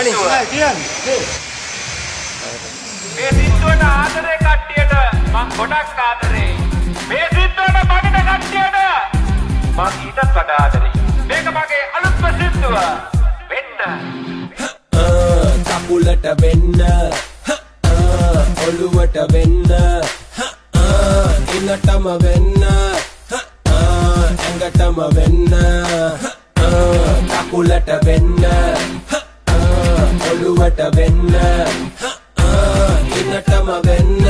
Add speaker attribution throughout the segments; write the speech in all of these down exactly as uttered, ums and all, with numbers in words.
Speaker 1: මේ සින්දුවට ආදරේ කට්ටියට මං ගොඩක් ආදරේ. මේ සින්දුවට මගට කට්ටියට මං ඊටත් වඩා ආදරේ. මේක මගේ අලුත්ම සින්දුව. වෙන්න.
Speaker 2: කකුලට වෙන්න. ඔළුවට වෙන්න. ඉන්නටම වෙන්න. ඇඟටම වෙන්න. කකුලට වෙන්න. ඔළුවට වෙන්න. ඉන්නටම වෙන්න.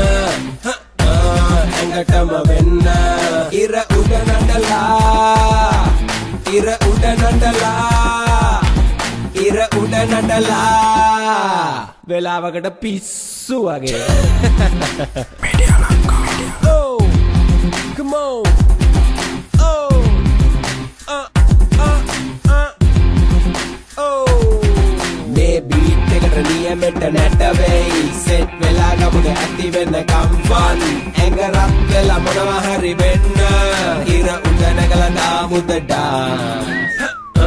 Speaker 2: ඇඟටම වෙන්න. ඉර උඩ නඩලා. ඉර උඩ නඩලා. ඉර උඩ නඩලා. වෙලාවකට පිස්සු වගේ. Media Lanka. Oh, come on. Oh, uh, uh, uh. Oh. මේ beat එකට නියමෙට නැට වෙයි. set වෙලා ගමුනේ ඇති වෙන කම්පන්. ඇඟ රත් වෙලා මොනවා හරි වෙන්න. ඉර උඩ නැගලා දාමු the dance.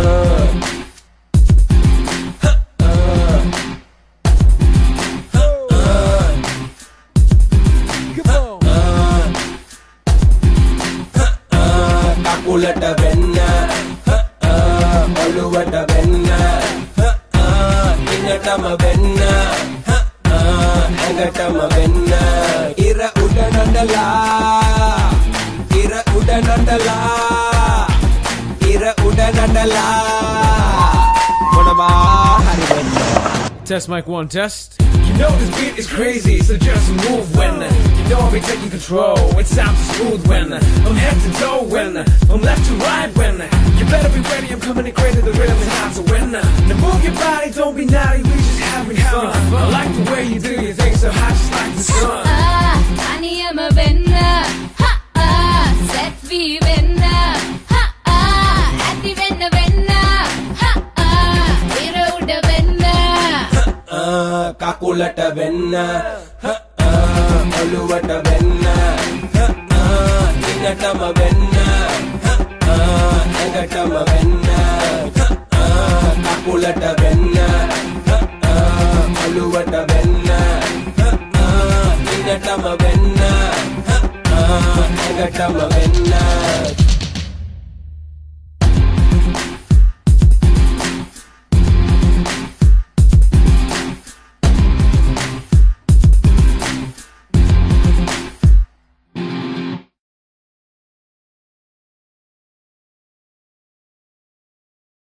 Speaker 2: කකුලට වෙන්න. ඔළුවට වෙන්න. ඉන්නටම වෙන්න. ඇඟටම වෙන්න. ඉර උඩ නඩලා. ඉර උඩ නඩලා. ඉර උඩ නඩලා. මොනවා හරි වෙන්න.
Speaker 3: Test mic one, test.
Speaker 4: You know this beat is crazy, so just move when you know I'll be taking control. It sounds smooth when I'm head to toe, when I'm left to right, when you better be ready. I'm coming in crazy, the rhythm is hot to win. Now move your body, don't be naughty, we just having fun. I like the way you do your thing, so hot just like the sun.
Speaker 5: Ah, I am a winner. Ha ah, set we winner. Ha ah, at the winner winner. Ha ah, ira uda winner.
Speaker 2: කකුලට වෙන්න. ඔළුවට වෙන්න. ඉන්නටම වෙන්න. ඇඟටම වෙන්න. කකුලට වෙන්න. ඔළුවට වෙන්න. ඉන්නටම වෙන්න. ඇඟටම වෙන්න.